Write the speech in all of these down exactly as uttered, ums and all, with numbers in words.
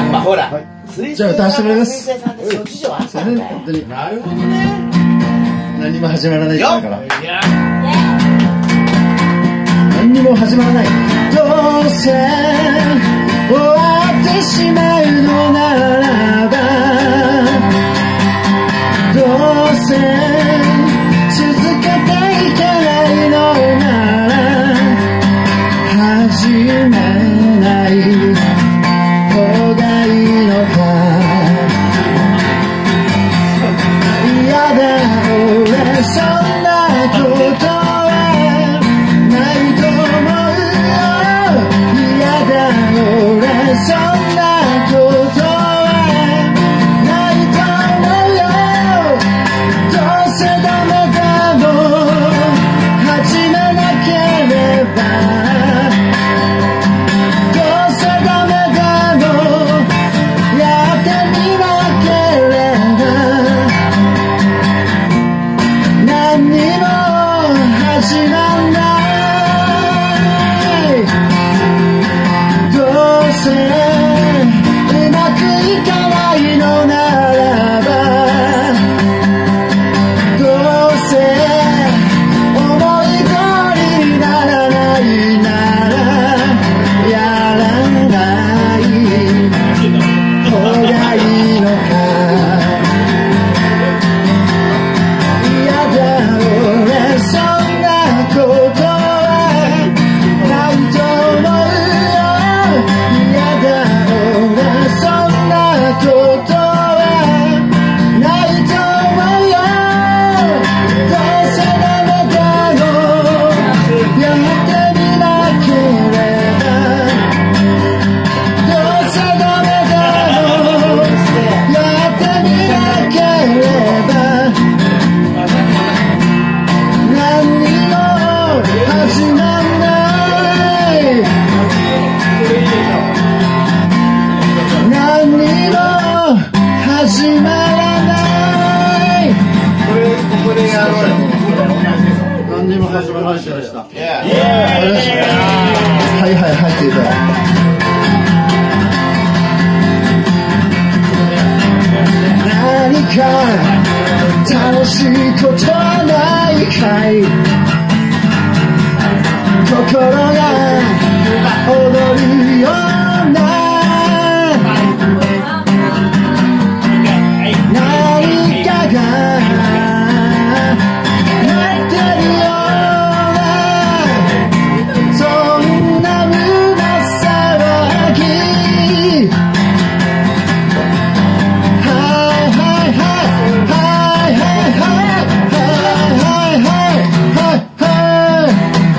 まあほら、 じゃあ歌わせてもらいます。 水星さんって諸事情あったんだよ。 本当に。 なるほどね。 何も始まらないってだから。 いや。 何にも始まらない。どうせ終わってしまうのならば、どうせ続けていけないのなら始めない方がいいのか。嫌だ俺そんなことはないと思うよ。嫌だ俺そんなことはないと思うよ。どうせダメだもん始めなければ、どうせダメだもんやってみなければ何にも始まんない。どうせうまくいかないのならば、どうせ思い通りにならないならやらない方がいいのか。嫌だ俺そんなことはないと思うよ。嫌だ俺そんなことはないと思うよ。どうせダメだろやってみなければ、どうせダメだろやってみなければ何にも始まんない。何にも始まらない。 これここでやろうよ。 何にも始まらない人でした。 いや。 はいはいはいって言うから何か楽しいことはないかい。心が踊るような何かが待ってるような、そんな胸騒ぎ。はいはいはいはいはいはいはいはい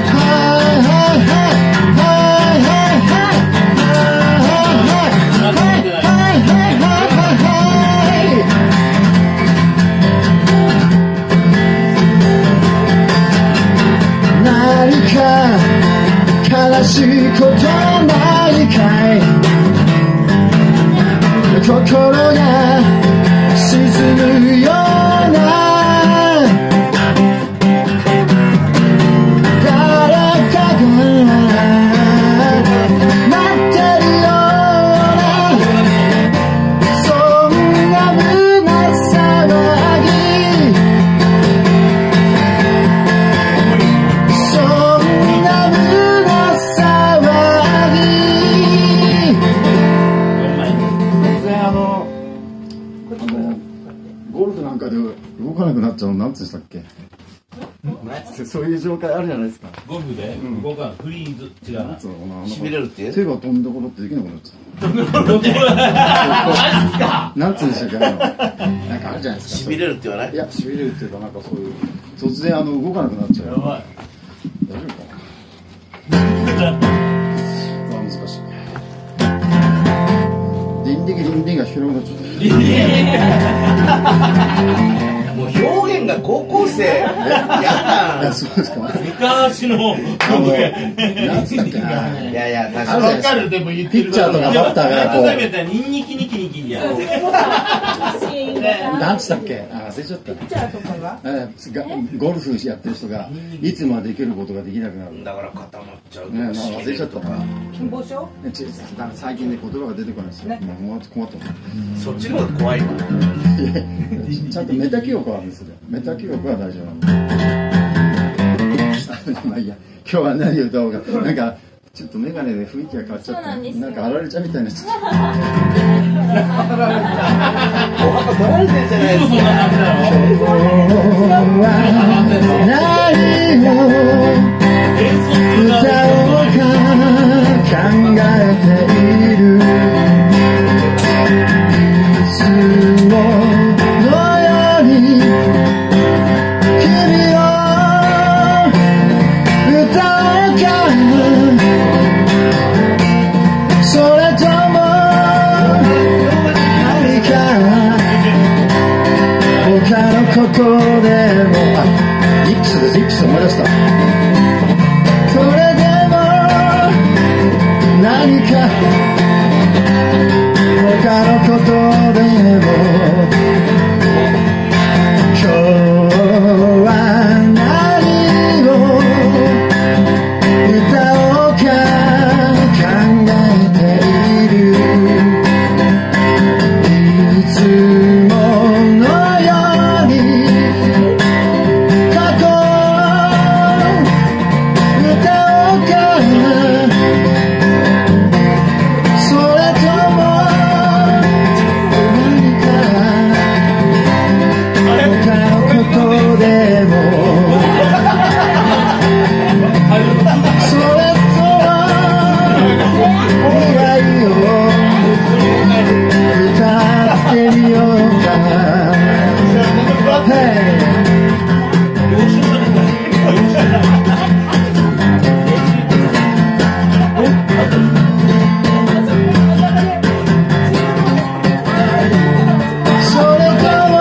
悲しいことないかい。心が沈むような誰かが待ってるような、そんな胸騒ぎ。ゴルフなんかで動かなくなっちゃうのなんつうんでしたっけ。そういう状態あるじゃないですか。 ゴルフで動かないフリーズ違うな。 しびれるって。 手が飛んだことってできなくなっちゃう。なんつうんでしたっけ。なんかあるじゃないですか。 しびれるって言わない。 いやしびれるっていうかなんかそういう突然あの動かなくなっちゃう。 やばい。 大丈夫かな。難しい。リンディギリンディが広くなっちゃった。 もう表現が高校生。やだ。 いやそうですか。 昔のなんつったっけな。 いやいや確かに。 わかるでも言ってる。 ピッチャーとかバッターがこう。 ふざけたニンニキニキニキや。 なんつったっけ、あ、忘れちゃった。 ピッチャーとかがえーがゴルフやってる人がいつまで生きることができなくなる。 だから固まっちゃうとね、 か、 なんか忘れちゃったな。 金棒症ねちだから最近ね言葉が出てこないですよ。 ねもう困ったもん。 そっちの方が怖いわ。 ちゃんとメタ記憶はあるんですよ。メタ記憶は大丈夫なんで。まあいいや。今日は何を歌おうか。なんかちょっとメガネで雰囲気が変わっちゃって、なんかあられちゃんみたいになっちゃった。 お墓取られてんじゃないですか。 歌おうか考えている。いつものように君を歌おうか、それとも何か他のことでも。あ、リックスです、リックス思い出した。それでも何か他のことでも今日は何を歌おうか考えている。いつものように過去歌おうか、それとも何か他のことでも、それとも未来を歌ってみようか。Heyそれとも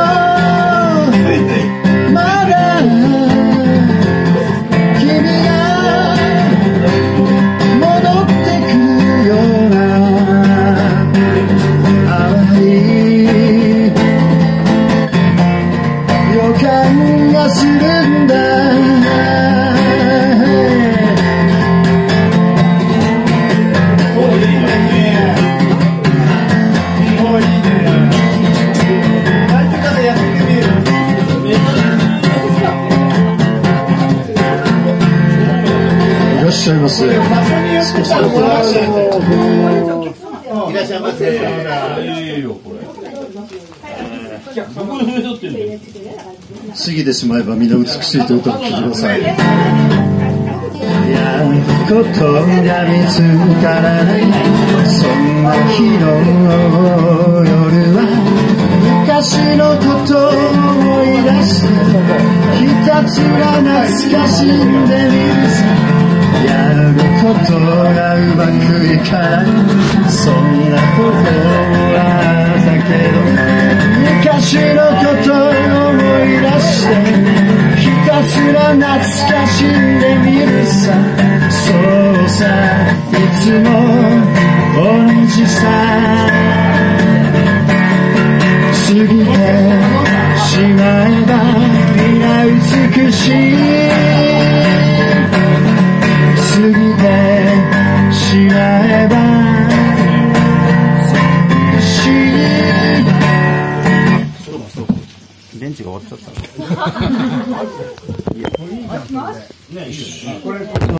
まだ君が戻ってくるような淡い予感がするんだ。いらっしゃいませ。少しおとなしい。 いらっしゃいませ。 いいよこれ。どこで踏み取ってんの？ 過ぎてしまえば皆美しいと歌を聴いてください。やることが見つからない、そんな日の夜は昔のことを思い出してひたすら懐かしんでみるさ。やることがうまくいかない、そんなことはだけど昔のことを思い出してひたすら懐かしんでみるさ。そうさ、いつも同じさ。過ぎてしまえば皆美しい、過ぎてしまえばし電池が終わっちゃった。 ねいいよね。